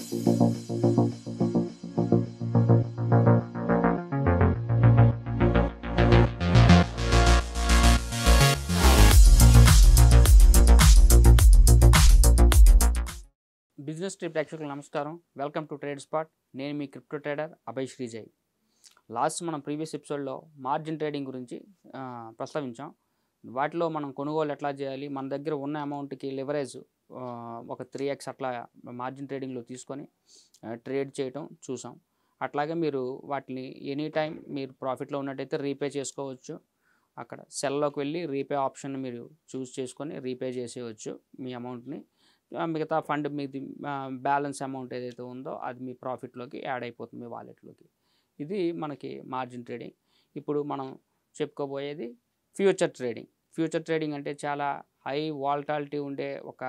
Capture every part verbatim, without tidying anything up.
Business trip ప్రేక్షకులకు నమస్కారం. Welcome to trade spot. నేను మీ crypto trader Abhay Sreejay. Last మనం ప్రీవియస్ ఎపిసోడ్లో మార్జిన్ ట్రేడింగ్ గురించి ప్రస్తావించాం. వాటిలో మనం కొనుగోలు ఎట్లా చేయాలి, మన దగ్గర ఉన్న అమౌంట్కి లివరేజ్ ఒక త్రీ ఎక్స్ అట్లా మార్జిన్ ట్రేడింగ్లో తీసుకొని ట్రేడ్ చేయటం చూసాం. అట్లాగే మీరు వాటిని ఎనీ టైం మీరు ప్రాఫిట్లో ఉన్నట్టయితే రీపే చేసుకోవచ్చు. అక్కడ సెల్లోకి వెళ్ళి రీపే ఆప్షన్ మీరు చూస్ చేసుకొని రీపే చేసేయచ్చు మీ అమౌంట్ని. మిగతా ఫండ్ మీది బ్యాలెన్స్ అమౌంట్ ఏదైతే ఉందో అది మీ ప్రాఫిట్లోకి యాడ్ అయిపోతుంది మీ వాలెట్లోకి. ఇది మనకి మార్జిన్ ట్రేడింగ్. ఇప్పుడు మనం చెప్పుకోబోయేది ఫ్యూచర్ ట్రేడింగ్. ఫ్యూచర్ ట్రేడింగ్ అంటే చాలా హై వాలటాలిటీ ఉండే ఒక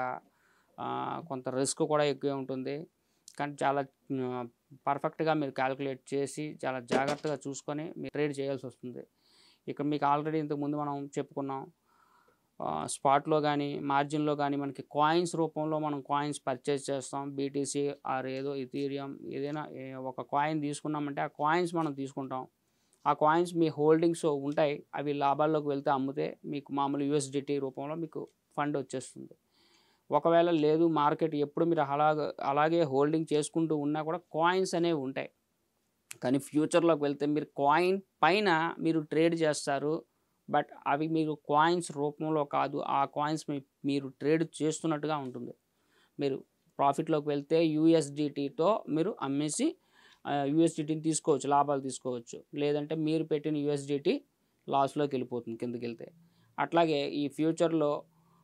కొంత రిస్క్ కూడా ఎక్కువే ఉంటుంది, కానీ చాలా పర్ఫెక్ట్గా మీరు క్యాలిక్యులేట్ చేసి చాలా జాగ్రత్తగా చూసుకొని మీరు ట్రేడ్ చేయాల్సి వస్తుంది. ఇక్కడ మీకు ఆల్రెడీ ఇంతకుముందు మనం చెప్పుకున్నాం, స్పాట్లో కానీ మార్జిన్లో కానీ మనకి కాయిన్స్ రూపంలో మనం కాయిన్స్ పర్చేస్ చేస్తాం. బీటీసీ ఆర్ ఏదో ఇథీరియం ఏదైనా ఒక కాయిన్ తీసుకున్నామంటే ఆ కాయిన్స్ మనం తీసుకుంటాం. ఆ కాయిన్స్ మీ హోల్డింగ్స్ ఉంటాయి, అవి లాభాల్లోకి వెళ్తే అమ్మితే మీకు మామూలు యూఎస్డిటీ రూపంలో మీకు ఫండ్ వచ్చేస్తుంది. ఒకవేళ లేదు మార్కెట్ ఎప్పుడు మీరు అలాగ అలాగే హోల్డింగ్ చేసుకుంటూ ఉన్నా కూడా కాయిన్స్ అనేవి ఉంటాయి. కానీ ఫ్యూచర్లోకి వెళ్తే మీరు కాయిన్ పైన మీరు ట్రేడ్ చేస్తారు, బట్ అవి మీరు కాయిన్స్ రూపంలో కాదు, ఆ కాయిన్స్ మీ మీరు ట్రేడ్ చేస్తున్నట్టుగా ఉంటుంది. మీరు ప్రాఫిట్లోకి వెళ్తే యూఎస్డిటీతో మీరు అమ్మేసి యూఎస్డిటీని తీసుకోవచ్చు, లాభాలు తీసుకోవచ్చు. లేదంటే మీరు పెట్టిన యూఎస్డిటీ లాస్లోకి వెళ్ళిపోతుంది కిందకి వెళ్తే. అట్లాగే ఈ ఫ్యూచర్లో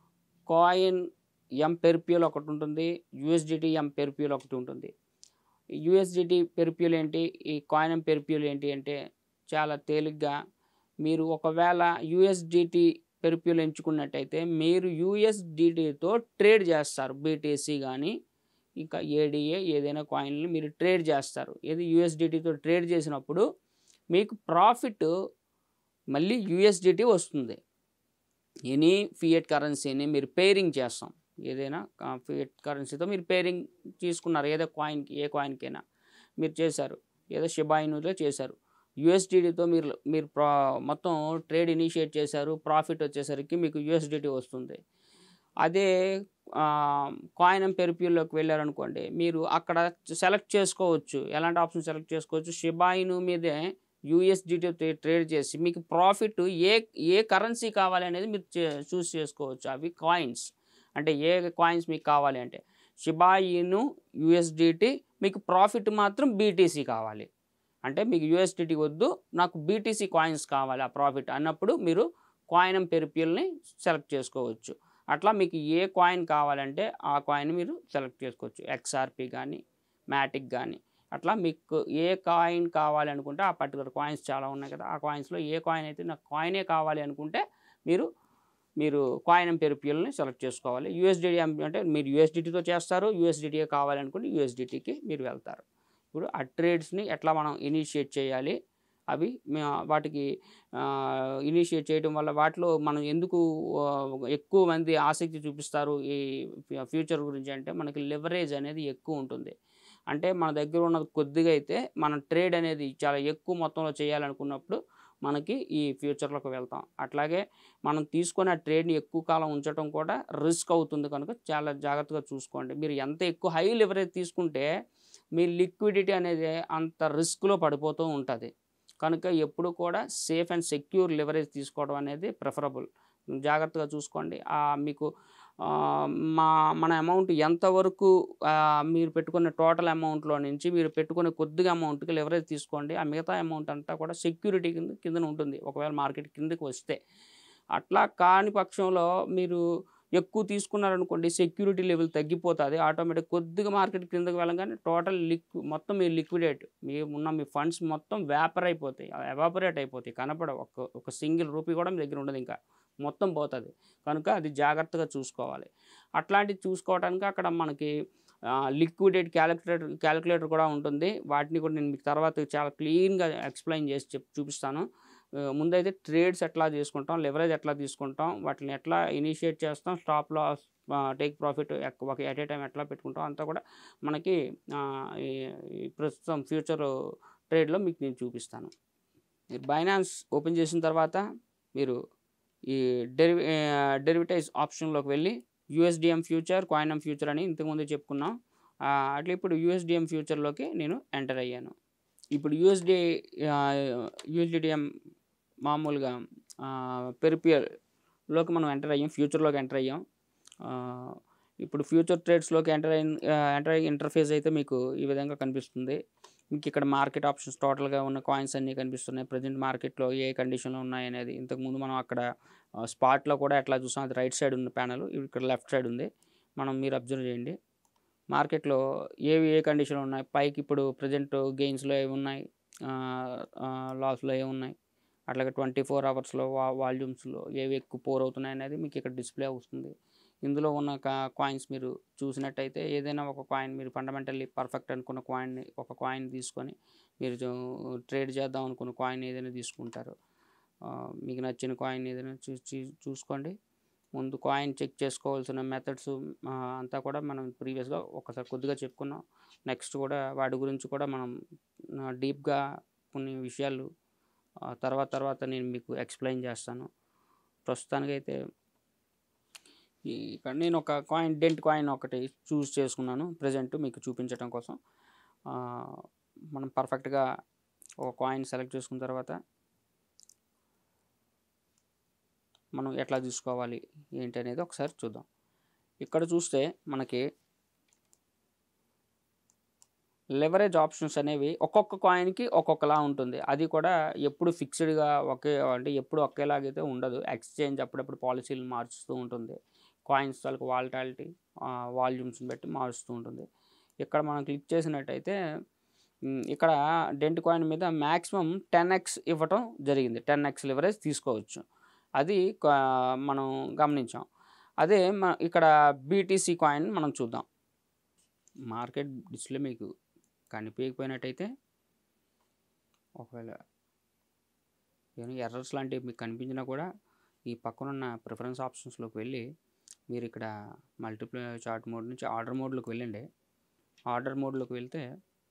కాయిన్ ఎం పెర్ప్యూల్ ఒకటి ఉంటుంది, యూఎస్డిటీ ఎం పెర్ప్యూల్ ఒకటి ఉంటుంది. యూఎస్డిటీ పెర్ప్యూల్ ఏంటి, ఈ కాయిన్ ఎం పెర్ప్యూల్ ఏంటి అంటే చాలా తేలిగ్గా మీరు ఒకవేళ యూఎస్డిటీ పెర్ప్యూల్ ఎంచుకున్నట్టయితే మీరు యూఎస్డిటీతో ట్రేడ్ చేస్తారు. బీటీసీ కానీ ఇంకా ఏడిఏ ఏదైనా కాయిన్లు మీరు ట్రేడ్ చేస్తారు. ఏది యూఎస్డిటీతో ట్రేడ్ చేసినప్పుడు మీకు ప్రాఫిట్ మళ్ళీ యూఎస్డిటీ వస్తుంది. ఎనీ ఫియట్ కరెన్సీని మీరు పేరింగ్ చేస్తాం. ఏదైనా ఫియట్ కరెన్సీతో మీరు పేరింగ్ తీసుకున్నారు, ఏదో కాయిన్కి ఏ కాయిన్కైనా మీరు చేశారు, ఏదో షిబాయినులో చేశారు. యూఎస్డిటీతో మీరు మీరు ప్రా మొత్తం ట్రేడ్ ఇనిషియేట్ చేశారు, ప్రాఫిట్ వచ్చేసరికి మీకు యూఎస్డిటీ వస్తుంది. అదే కాయిన్ ఎం పెర్ప్యూల్లోకి వెళ్ళారనుకోండి, మీరు అక్కడ సెలెక్ట్ చేసుకోవచ్చు. ఎలాంటి ఆప్షన్ సెలెక్ట్ చేసుకోవచ్చు, షిబాయిను మీదే యూఎస్డిటీతో ట్రేడ్ చేసి మీకు ప్రాఫిట్ ఏ ఏ కరెన్సీ కావాలి అనేది మీరు చూస్ చేసుకోవచ్చు. అవి కాయిన్స్ అంటే ఏ కాయిన్స్ మీకు కావాలి అంటే షిబాయిను యూఎస్డిటీ, మీకు ప్రాఫిట్ మాత్రం బీటీసీ కావాలి అంటే మీకు యూఎస్డిటీ వద్దు, నాకు బీటీసీ కాయిన్స్ కావాలి ఆ ప్రాఫిట్ అన్నప్పుడు మీరు కాయిన్ ఎం పెర్ప్యూల్ని సెలెక్ట్ చేసుకోవచ్చు. అట్లా మీకు ఏ కాయిన్ కావాలంటే ఆ కాయిన్ మీరు సెలెక్ట్ చేసుకోవచ్చు. ఎక్స్ఆర్పి కానీ మ్యాటిక్ కానీ అట్లా మీకు ఏ కాయిన్ కావాలి అనుకుంటే ఆ పర్టికులర్ కాయిన్స్ చాలా ఉన్నాయి కదా, ఆ కాయిన్స్లో ఏ కాయిన్ అయితే నాకు కాయినే కావాలి అనుకుంటే మీరు మీరు కాయిన్ ఎం పెర్ప్యూల్ని సెలెక్ట్ చేసుకోవాలి. యూఎస్డిటీ అంటే మీరు యూఎస్డిటీతో చేస్తారు, యూఎస్డిటీ కావాలనుకుంటే యూఎస్డిటీకి మీరు వెళ్తారు. ఇప్పుడు ఆ ట్రేడ్స్ని ఎట్లా మనం ఇనిషియేట్ చేయాలి, అవి వాటికి ఇనిషియేట్ చేయడం వల్ల వాటిలో మనం ఎందుకు ఎక్కువ మంది ఆసక్తి చూపిస్తారు ఈ ఫ్యూచర్ గురించి అంటే మనకి లివరేజ్ అనేది ఎక్కువ ఉంటుంది. అంటే మన దగ్గర ఉన్న కొద్దిగా అయితే మనం ట్రేడ్ అనేది చాలా ఎక్కువ మొత్తంలో చేయాలనుకున్నప్పుడు మనకి ఈ ఫ్యూచర్లోకి వెళ్తాం. అట్లాగే మనం తీసుకున్న ట్రేడ్ని ఎక్కువ కాలం ఉంచడం కూడా రిస్క్ అవుతుంది కనుక చాలా జాగ్రత్తగా చూసుకోండి. మీరు ఎంత ఎక్కువ హై లివరేజ్ తీసుకుంటే మీ లిక్విడిటీ అనేది అంత రిస్క్లో పడిపోతూ ఉంటుంది. కనుక ఎప్పుడు కూడా సేఫ్ అండ్ సెక్యూర్ లివరేజ్ తీసుకోవడం అనేది ప్రిఫరబుల్. జాగ్రత్తగా చూసుకోండి. మీకు మా మన అమౌంట్ ఎంతవరకు మీరు పెట్టుకున్న టోటల్ అమౌంట్లో నుంచి మీరు పెట్టుకునే కొద్దిగా అమౌంట్కి లివరేజ్ తీసుకోండి. ఆ మిగతా అమౌంట్ అంతా కూడా సెక్యూరిటీ కింద కిందన ఉంటుంది ఒకవేళ మార్కెట్ కిందకి వస్తే. అట్లా కాని పక్షంలో మీరు ఎక్కువ తీసుకున్నారనుకోండి, సెక్యూరిటీ లెవెల్ తగ్గిపోతుంది. ఆటోమేటిక్ కొద్దిగా మార్కెట్ కిందకి వెళ్ళగానే టోటల్ లిక్వి మొత్తం మీ లిక్విడేట్ మీ ఉన్న మీ ఫండ్స్ మొత్తం వ్యాపర్ అయిపోతాయి, ఎవాపరేట్ అయిపోతాయి, కనపడవు. ఒక ఒక సింగిల్ రూపీ కూడా మీ దగ్గర ఉండదు, ఇంకా మొత్తం పోతుంది. కనుక అది జాగ్రత్తగా చూసుకోవాలి. అట్లాంటివి చూసుకోవడానికి అక్కడ మనకి లిక్విడేట్ క్యాలిక్యులేటర్ క్యాలిక్యులేటర్ కూడా ఉంటుంది. వాటిని కూడా నేను మీకు తర్వాత చాలా క్లీన్గా ఎక్స్ప్లెయిన్ చేసి చెప్ చూపిస్తాను. ముందైతే ట్రేడ్స్ ఎట్లా తీసుకుంటాం, లెవరేజ్ ఎట్లా తీసుకుంటాం, వాటిని ఎట్లా ఇనిషియేట్ చేస్తాం, స్టాప్ లాస్ టేక్ ప్రాఫిట్ ఒక ఎట్ ఏ టైం ఎట్లా పెట్టుకుంటాం అంతా కూడా మనకి ప్రస్తుతం ఫ్యూచర్ ట్రేడ్లో మీకు నేను చూపిస్తాను. మీరు బైనాన్స్ ఓపెన్ చేసిన తర్వాత మీరు ఈ డెరివి డెరివిటైజ్ ఆప్షన్లోకి వెళ్ళి యూఎస్డిఎం ఫ్యూచర్, కాయినం ఫ్యూచర్ అని ఇంతకుముందు చెప్పుకున్నాం. అట్లా ఇప్పుడు యూఎస్డిఎం ఫ్యూచర్లోకి నేను ఎంటర్ అయ్యాను. ఇప్పుడు యూఎస్డి యూఎస్డిఎం మామూలుగా పెరిపియర్లోకి మనం ఎంటర్ అయ్యాం, ఫ్యూచర్లోకి ఎంటర్ అయ్యాం. ఇప్పుడు ఫ్యూచర్ ట్రేడ్స్లోకి ఎంటర్ అయిన ఎంటర్ అయ్యి ఇంటర్ఫేస్ అయితే మీకు ఈ విధంగా కనిపిస్తుంది. మీకు ఇక్కడ మార్కెట్ ఆప్షన్స్ టోటల్గా ఉన్న కాయిన్స్ అన్నీ కనిపిస్తున్నాయి. ప్రజెంట్ మార్కెట్లో ఏ కండిషన్లో ఉన్నాయనేది. ఇంతకుముందు మనం అక్కడ స్పాట్లో కూడా ఎట్లా చూసాం, అది రైట్ సైడ్ ఉన్న ప్యానల్, ఇక్కడ లెఫ్ట్ సైడ్ ఉంది. మనం మీరు అబ్జర్వ్ చేయండి మార్కెట్లో ఏవి ఏ కండిషన్లో ఉన్నాయి. పైకి ఇప్పుడు ప్రజెంట్ గెయిన్స్లో ఏవి ఉన్నాయి, లాస్లో ఏమి ఉన్నాయి, అట్లాగే ట్వంటీ ఫోర్ అవర్స్లో వా వాల్యూమ్స్లో ఏవి ఎక్కువ పోర్ అవుతున్నాయి అనేది మీకు ఇక్కడ డిస్ప్లే అవుతుంది. ఇందులో ఉన్న కాయిన్స్ మీరు చూసినట్టయితే ఏదైనా ఒక కాయిన్ మీరు ఫండమెంటల్లీ పర్ఫెక్ట్ అనుకున్న కాయిన్ని ఒక కాయిన్ తీసుకొని మీరు ట్రేడ్ చేద్దాం అనుకున్న కాయిన్ ఏదైనా తీసుకుంటారు. మీకు నచ్చిన కాయిన్ ఏదైనా చూసి చూసుకోండి. ముందు కాయిన్ చెక్ చేసుకోవాల్సిన మెథడ్స్ అంతా కూడా మనం ప్రీవియస్గా ఒకసారి కొద్దిగా చెప్పుకున్నాం. నెక్స్ట్ కూడా వాటి గురించి కూడా మనం డీప్గా కొన్ని విషయాలు తర్వాత తర్వాత నేను మీకు ఎక్స్ప్లెయిన్ చేస్తాను. ప్రస్తుతానికైతే ఇక్కడ నేను ఒక కాయిన్ డెంట్ కాయిన్ ఒకటి చూస్ చేసుకున్నాను ప్రజెంట్ మీకు చూపించడం కోసం. మనం పర్ఫెక్ట్గా ఒక కాయిన్ సెలెక్ట్ చేసుకున్న తర్వాత మనం ఎట్లా తీసుకోవాలి ఏంటి అనేది ఒకసారి చూద్దాం. ఇక్కడ చూస్తే మనకి లెవరేజ్ ఆప్షన్స్ అనేవి ఒక్కొక్క కాయిన్కి ఒక్కొక్కలా ఉంటుంది. అది కూడా ఎప్పుడు ఫిక్స్డ్గా ఒకే అంటే ఎప్పుడు ఒకేలాగైతే ఉండదు. ఎక్స్చేంజ్ అప్పుడప్పుడు పాలసీలు మార్చుతూ ఉంటుంది. కాయిన్స్ తాలూకు వాలటాలిటీ వాల్యూమ్స్ని బట్టి మారుస్తూ ఉంటుంది. ఇక్కడ మనం క్లిక్ చేసినట్టయితే ఇక్కడ డెంట్ కాయిన్ మీద మ్యాక్సిమం టెన్ ఎక్స్ ఇవ్వటం జరిగింది. టెన్ ఎక్స్ లివరేజ్ తీసుకోవచ్చు, అది మనం గమనించాం. అదే ఇక్కడ బీటీసీ కాయిన్ మనం చూద్దాం. మార్కెట్ డిస్ప్లే మీకు కనిపించకపోయినట్టయితే ఒకవేళ ఏమైనా ఎర్రర్స్ లాంటివి మీకు కనిపించినా కూడా ఈ పక్కనున్న ప్రిఫరెన్స్ ఆప్షన్స్లోకి వెళ్ళి మీరు ఇక్కడ మల్టిప్లై చార్ట్ మోడ్ నుంచి ఆర్డర్ మోడ్లోకి వెళ్ళండి. ఆర్డర్ మోడ్లోకి వెళ్తే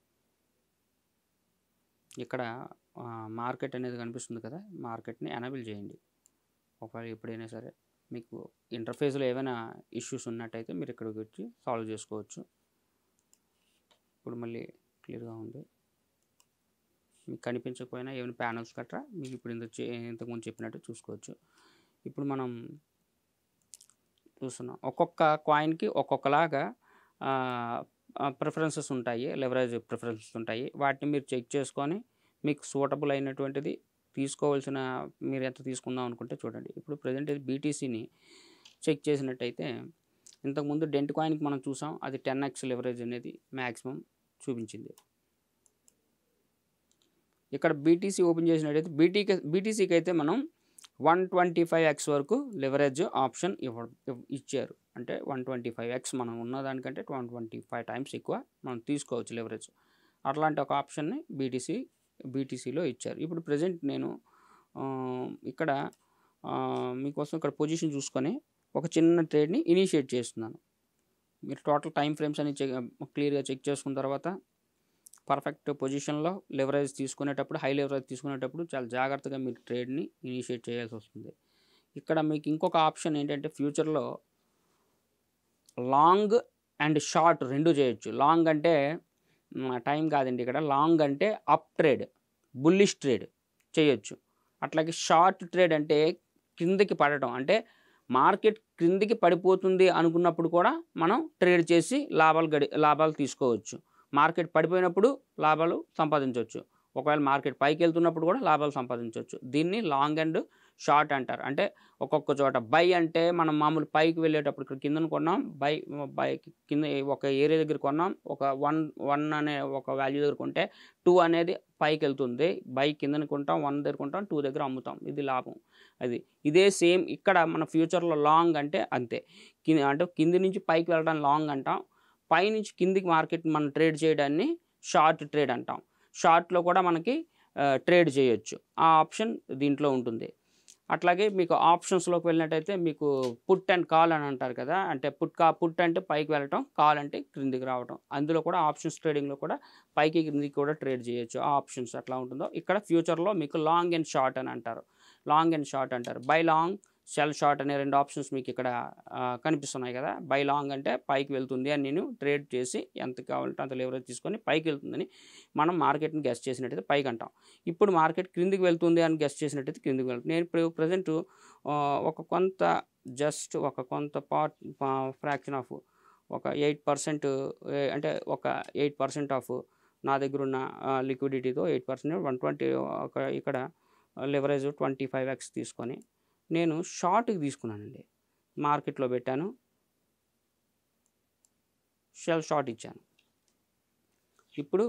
ఇక్కడ మార్కెట్ అనేది కనిపిస్తుంది కదా, మార్కెట్ని ఎనేబుల్ చేయండి. ఒకవేళ ఎప్పుడైనా సరే మీకు ఇంటర్ఫేస్లో ఏమైనా ఇష్యూస్ ఉన్నట్టయితే మీరు ఇక్కడికి వచ్చి సాల్వ్ చేసుకోవచ్చు. ఇప్పుడు మళ్ళీ క్లియర్గా ఉంది. మీకు కనిపించకపోయినా ఏమైనా ప్యానల్స్ గట్రా మీకు ఇప్పుడు ఇంత ఇంతకుముందు చెప్పినట్టు చూసుకోవచ్చు. ఇప్పుడు మనం చూస్తున్నాం ఒక్కొక్క కాయిన్కి ఒక్కొక్కలాగా ప్రిఫరెన్సెస్ ఉంటాయి, లెవరేజ్ ప్రిఫరెన్సెస్ ఉంటాయి. వాటిని మీరు చెక్ చేసుకొని మీకు సూటబుల్ అయినటువంటిది తీసుకోవాల్సిన మీరు ఎంత తీసుకుందాం అనుకుంటే చూడండి. ఇప్పుడు ప్రజెంట్ ఇది బీటీసీని చెక్ చేసినట్టయితే ఇంతకుముందు డెంట్ కాయిన్కి మనం చూసాం, అది టెన్ ఎక్స్ లెవరేజ్ అనేది మ్యాక్సిమం చూపించింది. ఇక్కడ బీటీసీ ఓపెన్ చేసినట్టయితే బీటీకి బీటీసీకి అయితే మనం వన్ ట్వంటీ ఫైవ్ ఎక్స్ వరకు లెవరేజ్ ఆప్షన్ ఇవ్వ ఇచ్చారు. అంటే వన్ ట్వంటీ ఫైవ్ ఎక్స్ మనం ఉన్నదానికంటే వన్ ట్వంటీ ఫైవ్ టైమ్స్ ఎక్కువ మనం తీసుకోవచ్చు లెవరేజ్. అట్లాంటి ఒక ఆప్షన్ని బీటీసీ బీటీసీలో ఇచ్చారు. ఇప్పుడు ప్రజెంట్ నేను ఇక్కడ మీకోసం ఇక్కడ పొజిషన్ చూసుకొని ఒక చిన్న ట్రేడ్ని ఇనిషియేట్ చేస్తున్నాను. మీరు టోటల్ టైం ఫ్రేమ్స్ అని చెక్ క్లియర్గా చెక్ చేసుకున్న తర్వాత పర్ఫెక్ట్ పొజిషన్లో లెవరేజ్ తీసుకునేటప్పుడు హై లెవరేజ్ తీసుకునేటప్పుడు చాలా జాగ్రత్తగా మీరు ట్రేడ్ని ఇనిషియేట్ చేయాల్సి వస్తుంది. ఇక్కడ మీకు ఇంకొక ఆప్షన్ ఏంటంటే ఫ్యూచర్లో లాంగ్ అండ్ షార్ట్ రెండు చేయొచ్చు. లాంగ్ అంటే టైం కాదండి, ఇక్కడ లాంగ్ అంటే అప్ ట్రేడ్, బుల్లిష్ ట్రేడ్ చేయొచ్చు. అట్లాగే షార్ట్ ట్రేడ్ అంటే కిందకి పడటం, అంటే మార్కెట్ క్రిందికి పడిపోతుంది అనుకున్నప్పుడు కూడా మనం ట్రేడ్ చేసి లాభాలు గడి లాభాలు తీసుకోవచ్చు. మార్కెట్ పడిపోయినప్పుడు లాభాలు సంపాదించవచ్చు. ఒకవేళ మార్కెట్ పైకి వెళ్తున్నప్పుడు కూడా లాభాలు సంపాదించవచ్చు. దీన్ని లాంగ్ అండ్ షార్ట్ అంటారు. అంటే ఒక్కొక్క చోట బై అంటే మనం మామూలు పైకి వెళ్ళేటప్పుడు ఇక్కడ కిందను కొన్నాం, బై బై కింద ఒక ఏరియా దగ్గర కొన్నాం, ఒక వన్ వన్ అనే ఒక వాల్యూ దగ్గర కొంటే టూ అనేది పైకి వెళ్తుంది. బై కిందని కొంటాం, వన్ దగ్గర కొంటాం, టూ దగ్గర అమ్ముతాం, ఇది లాభం. అది ఇదే సేమ్ ఇక్కడ మన ఫ్యూచర్లో లాంగ్ అంటే అంతే. కింద అంటే కింది నుంచి పైకి వెళ్ళడానికి లాంగ్ అంటాం, పై నుంచి కిందికి మార్కెట్ మనం ట్రేడ్ చేయడాన్ని షార్ట్ ట్రేడ్ అంటాం. షార్ట్లో కూడా మనకి ట్రేడ్ చేయొచ్చు, ఆ ఆప్షన్ దీంట్లో ఉంటుంది. అట్లాగే మీకు ఆప్షన్స్లోకి వెళ్ళినట్టయితే మీకు పుట్ అండ్ కాల్ అని అంటారు కదా, అంటే పుట్ కా పుట్ అంటే పైకి వెళ్ళటం, కాల్ అంటే క్రిందికి రావటం. అందులో కూడా ఆప్షన్స్ ట్రేడింగ్లో కూడా పైకి క్రిందికి కూడా ట్రేడ్ చేయొచ్చు. ఆ ఆప్షన్స్ ఎట్లా ఉంటుందో ఇక్కడ ఫ్యూచర్లో మీకు లాంగ్ అండ్ షార్ట్ అని అంటారు. లాంగ్ అండ్ షార్ట్ అంటారు. బై లాంగ్, సెల్ షార్ట్ అనే రెండు ఆప్షన్స్ మీకు ఇక్కడ కనిపిస్తున్నాయి కదా. బై లాంగ్ అంటే పైకి వెళ్తుంది అని నేను ట్రేడ్ చేసి ఎంత కావాలంటే అంత లెవరేజ్ తీసుకొని పైకి వెళ్తుందని మనం మార్కెట్ని గెస్ చేసినట్టయితే పైకి అంటాం. ఇప్పుడు మార్కెట్ క్రిందికి వెళ్తుంది అని గెస్ చేసినట్టయితే క్రిందికి వెళ్తుంది. నేను ఇప్పుడు ప్రజెంట్ ఒక కొంత జస్ట్ ఒక కొంత పార్ట్ ఫ్రాక్షన్ ఆఫ్ ఒక ఎయిట్ పర్సెంట్ అంటే ఒక ఎయిట్ పర్సెంట్ ఆఫ్ నా దగ్గర ఉన్న లిక్విడిటీతో ఎయిట్ పర్సెంట్ వన్ ట్వంటీ ఒక ఇక్కడ లెవరేజ్ ట్వంటీ ఫైవ్ ఎక్స్ తీసుకొని నేను షార్ట్కి తీసుకున్నానండి. మార్కెట్లో పెట్టాను, షెల్ షార్ట్ ఇచ్చాను. ఇప్పుడు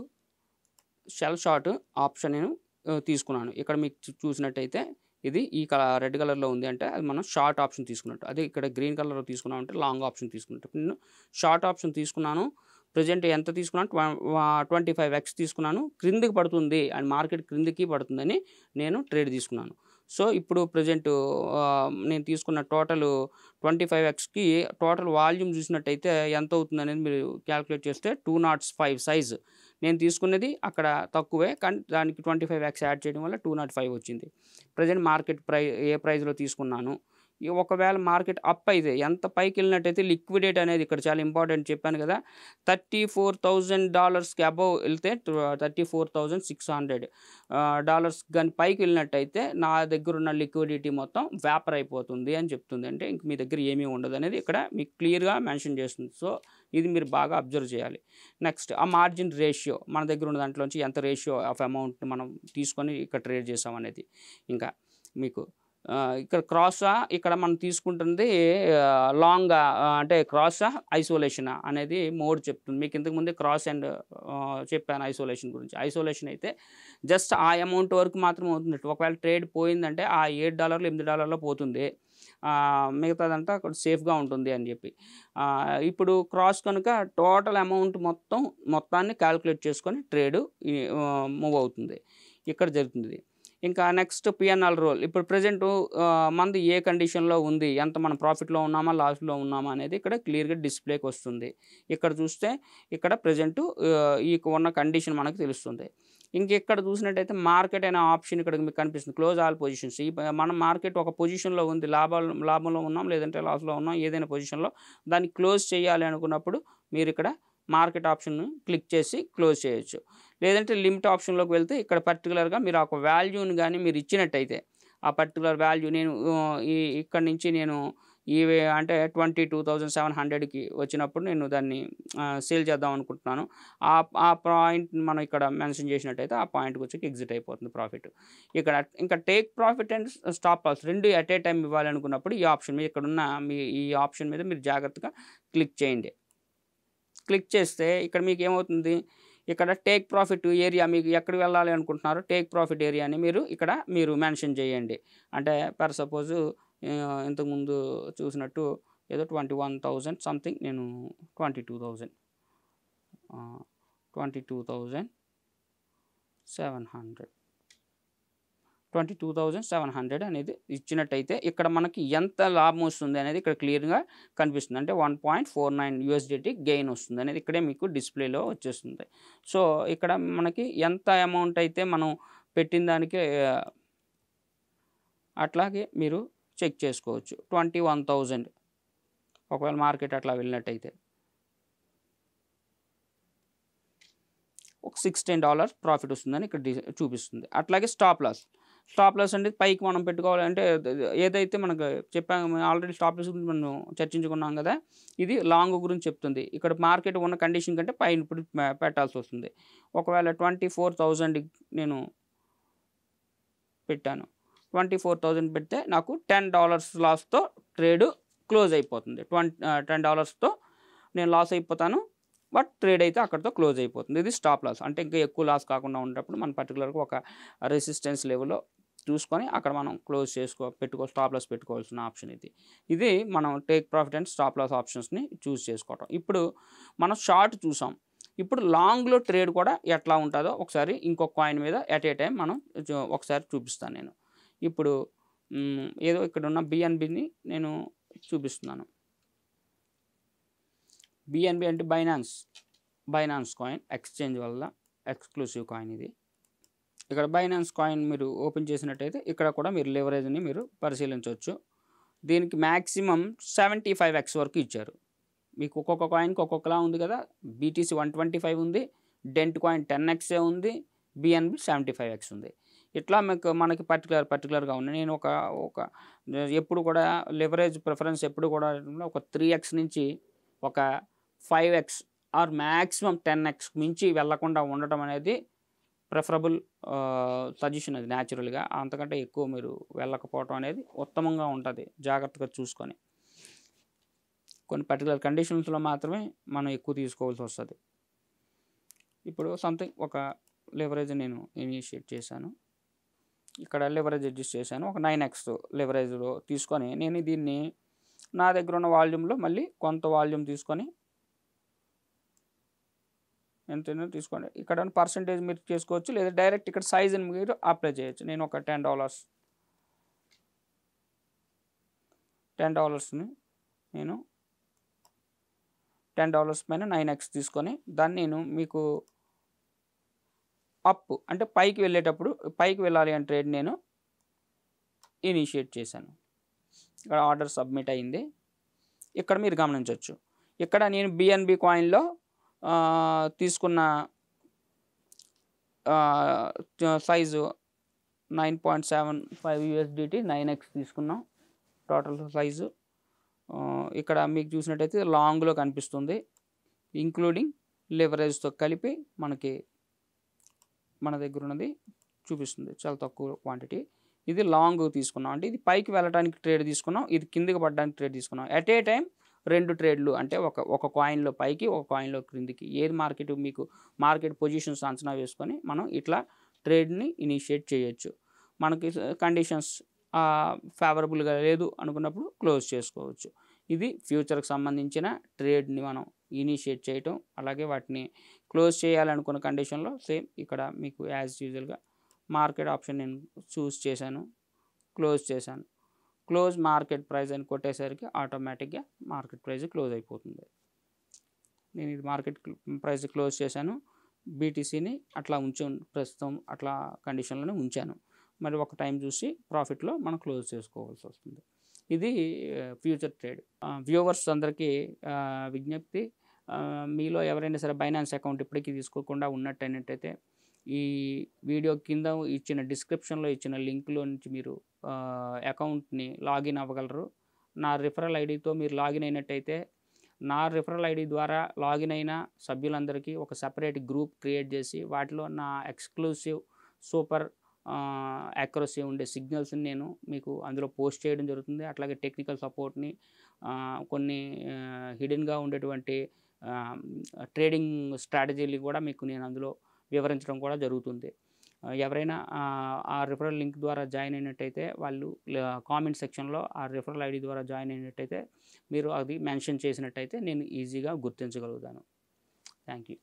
షెల్ షార్ట్ ఆప్షన్ నేను తీసుకున్నాను. ఇక్కడ మీకు చూసినట్టయితే ఇది ఈ కలర్ రెడ్ కలర్లో ఉంది అంటే అది మనం షార్ట్ ఆప్షన్ తీసుకున్నట్టు. అదే ఇక్కడ గ్రీన్ కలర్లో తీసుకున్నాం అంటే లాంగ్ ఆప్షన్ తీసుకున్నట్టు. నేను షార్ట్ ఆప్షన్ తీసుకున్నాను. ప్రజెంట్ ఎంత తీసుకున్నాను, ట్వంటీ ఫైవ్ ఎక్స్ తీసుకున్నాను. క్రిందికి పడుతుంది అండ్ మార్కెట్ క్రిందికి పడుతుందని నేను ట్రేడ్ తీసుకున్నాను. సో ఇప్పుడు ప్రజెంట్ నేను తీసుకున్న టోటల్ ట్వంటీ ఫైవ్ ఎక్స్కి టోటల్ వాల్యూమ్ చూసినట్టయితే ఎంత అవుతుంది అనేది మీరు క్యాలిక్యులేట్ చేస్తే టూ నాట్ ఫైవ్ సైజ్ నేను తీసుకున్నది అక్కడ తక్కువే, కానీ దానికి ట్వంటీ ఫైవ్ ఎక్స్ యాడ్ చేయడం వల్ల టూ నాట్ ఫైవ్ వచ్చింది. ప్రజెంట్ మార్కెట్ ప్రై ఏ ప్రైస్లో తీసుకున్నాను. ఒకవేళ మార్కెట్ అప్ అయితే ఎంత పైకి వెళ్ళినట్టయితే లిక్విడేట్ అనేది ఇక్కడ చాలా ఇంపార్టెంట్ చెప్పాను కదా. థర్టీ ఫోర్ థౌజండ్ డాలర్స్కి అబవ్ వెళ్తే thirty four thousand six hundred dollars కానీ పైకి వెళ్ళినట్టయితే నా దగ్గర ఉన్న లిక్విడిటీ మొత్తం వ్యాపర్ అయిపోతుంది అని చెప్తుంది. అంటే ఇంక మీ దగ్గర ఏమీ ఉండదు అనేది ఇక్కడ మీకు క్లియర్గా మెన్షన్ చేస్తుంది. సో ఇది మీరు బాగా అబ్జర్వ్ చేయాలి. నెక్స్ట్ ఆ మార్జిన్ రేషియో, మన దగ్గర ఉన్న దాంట్లోంచి ఎంత రేషియో ఆఫ్ అమౌంట్ మనం తీసుకొని ఇక్కడ ట్రేడ్ చేసాం అనేది. ఇంకా మీకు ఇక్కడ క్రాసా, ఇక్కడ మనం తీసుకుంటుంది లాంగ్ అంటే క్రాసా ఐసోలేషనా అనేది మోడ్ చెప్తుంది. మీకు ఇంతకుముందే క్రాస్ అండ్ చెప్పాను ఐసోలేషన్ గురించి. ఐసోలేషన్ అయితే జస్ట్ ఆ అమౌంట్ వరకు మాత్రం అవుతుంది. ఒకవేళ ట్రేడ్ పోయిందంటే ఆ ఏడు డాలర్లు ఎనిమిది డాలర్లో పోతుంది, మిగతాదంతా అక్కడ సేఫ్గా ఉంటుంది అని చెప్పి. ఇప్పుడు క్రాస్ కనుక టోటల్ అమౌంట్ మొత్తం మొత్తాన్ని క్యాలిక్యులేట్ చేసుకొని ట్రేడ్ మూవ్ అవుతుంది, ఇక్కడ జరుగుతుంది. ఇంకా నెక్స్ట్ పిఎన్ఎల్ రోల్. ఇప్పుడు ప్రజెంట్ మంది ఏ కండిషన్లో ఉంది, ఎంత మనం ప్రాఫిట్లో ఉన్నామా లాస్లో ఉన్నామా అనేది ఇక్కడ క్లియర్గా డిస్ప్లేకి వస్తుంది. ఇక్కడ చూస్తే ఇక్కడ ప్రజెంట్ ఈ ఉన్న కండిషన్ మనకు తెలుస్తుంది. ఇంకెక్కడ చూసినట్టయితే మార్కెట్ అనే ఆప్షన్ ఇక్కడ మీకు కనిపిస్తుంది, క్లోజ్ ఆల్ పొజిషన్స్. ఈ మనం మార్కెట్ ఒక పొజిషన్లో ఉంది, లాభాలు లాభంలో ఉన్నాం లేదంటే లాస్లో ఉన్నాం, ఏదైనా పొజిషన్లో దాన్ని క్లోజ్ చేయాలి అనుకున్నప్పుడు మీరు ఇక్కడ మార్కెట్ ఆప్షన్ క్లిక్ చేసి క్లోజ్ చేయొచ్చు. లేదంటే లిమిట్ ఆప్షన్లోకి వెళ్తే ఇక్కడ పర్టికులర్గా మీరు ఒక వాల్యూని కానీ మీరు ఇచ్చినట్టయితే ఆ పర్టికులర్ వాల్యూ నేను ఈ ఇక్కడ నుంచి నేను ఈ అంటే ట్వంటీ టూ థౌజండ్ సెవెన్ హండ్రెడ్కి వచ్చినప్పుడు నేను దాన్ని సేల్ చేద్దాం అనుకుంటున్నాను. ఆ ఆ పాయింట్ మనం ఇక్కడ మెన్షన్ చేసినట్టయితే ఆ పాయింట్కి వచ్చి ఎగ్జిట్ అయిపోతుంది ప్రాఫిట్. ఇక్కడ ఇంకా take profit and stop loss రెండు అట్ ఏ టైం ఇవ్వాలి అనుకున్నప్పుడు ఈ ఆప్షన్ మీద ఇక్కడ ఉన్న మీ ఈ ఆప్షన్ మీద మీరు జాగ్రత్తగా క్లిక్ చేయండి. క్లిక్ చేస్తే ఇక్కడ మీకు ఏమవుతుంది, ఇక్కడ టేక్ ప్రాఫిట్ ఏరియా మీకు ఎక్కడికి వెళ్ళాలి అనుకుంటున్నారో టేక్ ప్రాఫిట్ ఏరియాని మీరు ఇక్కడ మీరు మెన్షన్ చేయండి. అంటే పర్ సపోజ్ ఇంతకుముందు చూసినట్టు ఏదో ట్వంటీ వన్ థౌజండ్ సంథింగ్ నేను twenty two thousand twenty two thousand seven hundred twenty two thousand seven hundred అనేది ఇచ్చినట్టయితే ఇక్కడ మనకి ఎంత లాభం వస్తుంది అనేది ఇక్కడ క్లియర్గా కనిపిస్తుంది. అంటే one point four nine USDT gain వస్తుంది అనేది ఇక్కడే మీకు డిస్ప్లేలో వచ్చేస్తుంది. సో ఇక్కడ మనకి ఎంత అమౌంట్ అయితే మనం పెట్టిన దానికి అట్లాగే మీరు చెక్ చేసుకోవచ్చు. ట్వంటీ వన్ థౌజండ్ ఒకవేళ మార్కెట్ అట్లా వెళ్ళినట్టయితే ఒక సిక్స్టీన్ డాలర్స్ ప్రాఫిట్ వస్తుందని ఇక్కడ చూపిస్తుంది. అట్లాగే స్టాప్ లాస్. స్టాప్ లాస్ అంటే పైకి మనం పెట్టుకోవాలంటే ఏదైతే మనకు చెప్పాము ఆల్రెడీ స్టాప్ లాస్ గురించి మనం చర్చించుకున్నాం కదా, ఇది లాంగ్ గురించి చెప్తుంది. ఇక్కడ మార్కెట్ ఉన్న కండిషన్ కంటే పైన ఇప్పుడు పెట్టాల్సి వస్తుంది. ఒకవేళ ట్వంటీ ఫోర్ థౌజండ్ నేను పెట్టాను, ట్వంటీ ఫోర్ థౌజండ్ పెడితే నాకు టెన్ డాలర్స్ లాస్తో ట్రేడ్ క్లోజ్ అయిపోతుంది. ట్వంటీ టెన్ డాలర్స్తో నేను లాస్ అయిపోతాను, బట్ ట్రేడ్ అయితే అక్కడితో క్లోజ్ అయిపోతుంది. ఇది స్టాప్ లాస్. అంటే ఇంకా ఎక్కువ లాస్ కాకుండా ఉన్నప్పుడు మనం పర్టికులర్గా ఒక రెసిస్టెన్స్ లెవెల్లో చూసుకొని అక్కడ మనం క్లోజ్ చేసుకో పెట్టుకో స్టాప్ లాస్ పెట్టుకోవాల్సిన ఆప్షన్ ఇది. ఇది మనం take profit and stop loss ఆప్షన్స్ని చూస్ చేసుకోవటం. ఇప్పుడు మనం షార్ట్ చూసాం, ఇప్పుడు లాంగ్లో ట్రేడ్ కూడా ఎట్లా ఉంటుందో ఒకసారి ఇంకొక కాయిన్ మీద ఎట్ ఏ టైం మనం ఒకసారి చూపిస్తాను నేను. ఇప్పుడు ఏదో ఇక్కడ ఉన్న బిఎన్బిని నేను చూపిస్తున్నాను. బిఎన్బి అంటే బైనాన్స్ బైనాన్స్ కాయిన్ ఎక్స్చేంజ్ వల్ల ఎక్స్క్లూసివ్ కాయిన్ ఇది. ఇక్కడ బైనాన్స్ కాయిన్ మీరు ఓపెన్ చేసినట్టయితే ఇక్కడ కూడా మీరు లెవరేజ్ని మీరు పరిశీలించవచ్చు. దీనికి మ్యాక్సిమం సెవెంటీ ఫైవ్ ఎక్స్ వరకు ఇచ్చారు. మీకు ఒక్కొక్క కాయిన్కి ఒక్కొక్కలా ఉంది కదా. బీటీసీ వన్ ట్వంటీ ఫైవ్ ఉంది, డెంట్ కాయిన్ టెన్ ఎక్సే ఉంది, బిఎన్బి సెవెంటీ ఫైవ్ ఎక్స్ ఉంది. ఇట్లా మీకు మనకి పర్టికులర్ పర్టికులర్గా ఉంది. నేను ఒక ఒక ఎప్పుడు కూడా లెవరేజ్ ప్రిఫరెన్స్ ఎప్పుడు కూడా ఒక త్రీ ఎక్స్ నుంచి ఒక five X or maximum ten X మించి వెళ్లకుండా ఉండటం అనేది ప్రిఫరబుల్ సజెషన్. అది న్యాచురల్గా అంతకంటే ఎక్కువ మీరు వెళ్ళకపోవటం అనేది ఉత్తమంగా ఉంటుంది. జాగ్రత్తగా చూసుకొని కొన్ని పర్టికులర్ కండిషన్స్లో మాత్రమే మనం ఎక్కువ తీసుకోవాల్సి వస్తుంది. ఇప్పుడు సంథింగ్ ఒక లెవరేజ్ నేను ఇనిషియేట్ చేశాను. ఇక్కడ లెవరేజ్ అడ్జస్ట్ చేశాను. ఒక నైన్ ఎక్స్ లెవరేజ్లో తీసుకొని నేను దీన్ని నా దగ్గర ఉన్న వాల్యూమ్లో మళ్ళీ కొంత వాల్యూమ్ తీసుకొని ఎంతైనా తీసుకోండి. ఇక్కడ పర్సంటేజ్ మీరు చేసుకోవచ్చు, లేదా డైరెక్ట్ ఇక్కడ సైజుని మీరు అప్లై చేయొచ్చు. నేను ఒక టెన్ డాలర్స్ టెన్ డాలర్స్ని నేను టెన్ డాలర్స్ పైన నైన్ ఎక్స్ తీసుకొని దాన్ని నేను మీకు అప్ అంటే పైకి వెళ్ళేటప్పుడు పైకి వెళ్ళాలి అని ట్రేడ్ నేను ఇనిషియేట్ చేశాను. ఇక్కడ ఆర్డర్ సబ్మిట్ అయింది. ఇక్కడ మీరు గమనించవచ్చు. ఇక్కడ నేను బిఎన్బి కాయిన్లో తీసుకున్న size nine point seven five USDT nine X తీసుకున్నాం టోటల్ సైజు. ఇక్కడ మీకు చూసినట్టయితే లాంగ్లో కనిపిస్తుంది, ఇంక్లూడింగ్ లెవరేజ్తో కలిపి మనకి మన దగ్గర ఉన్నది చూపిస్తుంది. చాలా తక్కువ క్వాంటిటీ. ఇది లాంగ్ తీసుకున్నాం, అంటే ఇది పైకి వెళ్ళడానికి ట్రేడ్ తీసుకున్నాం, ఇది కిందికి పడడానికి ట్రేడ్ తీసుకున్నాం. ఎట్ ఏ టైం రెండు ట్రేడ్లు, అంటే ఒక ఒక కాయిన్లో పైకి ఒక కాయిన్లో క్రిందికి, ఏది మార్కెట్ మీకు మార్కెట్ పొజిషన్స్ అంచనా వేసుకొని మనం ఇట్లా ట్రేడ్ని ఇనిషియేట్ చేయొచ్చు. మనకి కండిషన్స్ ఫేవరబుల్గా లేదు అనుకున్నప్పుడు క్లోజ్ చేసుకోవచ్చు. ఇది ఫ్యూచర్కి సంబంధించిన ట్రేడ్ని మనం ఇనిషియేట్ చేయటం, అలాగే వాటిని క్లోజ్ చేయాలనుకున్న కండిషన్లో సేమ్ ఇక్కడ మీకు యాజ్ యూజువల్గా మార్కెట్ ఆప్షన్ నేను చూస్ చేశాను, క్లోజ్ చేశాను. క్లోజ్ మార్కెట్ ప్రైస్ అని కొట్టేసరికి ఆటోమేటిక్గా మార్కెట్ ప్రైస్ క్లోజ్ అయిపోతుంది. నేను ఇది మార్కెట్ ప్రైస్ క్లోజ్ చేశాను. బీటీసీని అట్లా ఉంచు ప్రస్తుతం అట్లా కండిషన్లోనే ఉంచాను. మరి ఒక టైం చూసి ప్రాఫిట్లో మనం క్లోజ్ చేసుకోవాల్సి వస్తుంది. ఇది ఫ్యూచర్ ట్రేడ్. వ్యూవర్స్ అందరికీ విజ్ఞప్తి, మీలో ఎవరైనా సరే బైనాన్స్ అకౌంట్ ఇప్పటికీ తీసుకోకుండా ఉన్నట్టయినట్టయితే ఈ వీడియో కింద ఇచ్చిన డిస్క్రిప్షన్లో ఇచ్చిన లింక్లో నుంచి మీరు అకౌంట్ని లాగిన్ అవ్వగలరు. నా రిఫరల్ ఐడితో మీరు లాగిన్ అయినట్టయితే నా రిఫరల్ ఐడి ద్వారా లాగిన్ అయిన సభ్యులందరికీ ఒక సపరేట్ గ్రూప్ క్రియేట్ చేసి వాటిలో నా ఎక్స్క్లూసివ్ సూపర్ యాక్యురసీ ఉండే సిగ్నల్స్ని నేను మీకు అందులో పోస్ట్ చేయడం జరుగుతుంది. అట్లాగే టెక్నికల్ సపోర్ట్ని, కొన్ని హిడెన్గా ఉండేటువంటి ట్రేడింగ్ స్ట్రాటజీలు కూడా మీకు నేను అందులో వివరించడం కూడా జరుగుతుంది. ఎవరైనా ఆ రిఫరల్ లింక్ ద్వారా జాయిన్ అయినట్టయితే వాళ్ళు కామెంట్ సెక్షన్లో ఆ రిఫరల్ ఐడి ద్వారా జాయిన్ అయినట్టయితే మీరు అది మెన్షన్ చేసినట్టయితే నేను ఈజీగా గుర్తించగలుగుతాను. Thank you.